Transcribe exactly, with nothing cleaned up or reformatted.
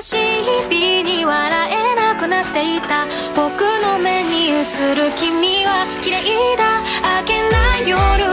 しい日に笑えなくなっていた僕の目に映る君は綺麗だ。明けない夜